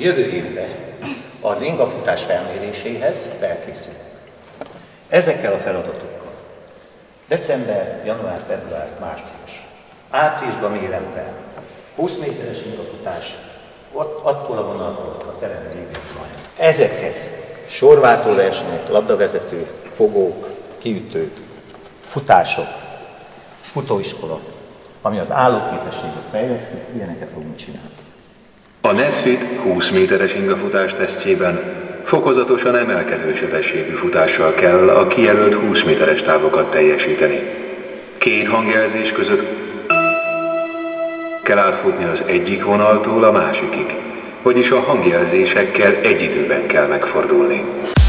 jövő évben az ingafutás felméréséhez felkészülünk. Ezekkel a feladatokkal december, január, február, március, áprilisban mérem fel 20 méteres ingafutás, attól a vonattól a terem végig van. Ezekhez sorváltó versenyek, labdavezető, fogók, kiütők, futások, futóiskola, ami az állóképességet fejleszti, ilyeneket fogunk csinálni. A NetFit 20 méteres ingafutás tesztjében fokozatosan emelkedő sebességű futással kell a kijelölt 20 méteres távokat teljesíteni. 2 hangjelzés között kell átfutni az egyik vonaltól a másikig, vagyis a hangjelzésekkel egy időben kell megfordulni.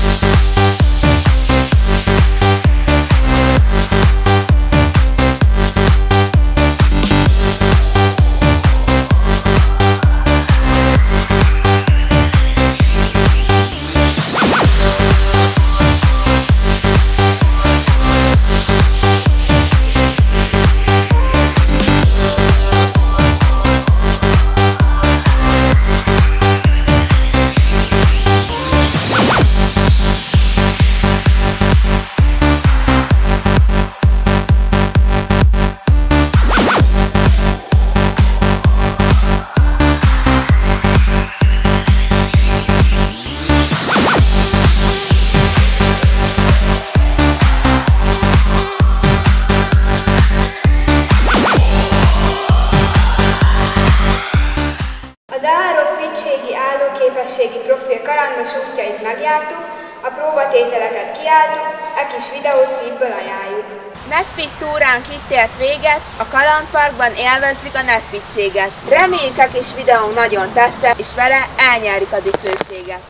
Állóképességi profil karandos útjait megjártuk, a próbatételeket kiálltuk, kis videót szívből ajánljuk. NetFit túránk itt ért véget, a kalandparkban élvezzük a netfitséget. Reméljük, a kis videó nagyon tetszett, és vele elnyerjük a dicsőséget.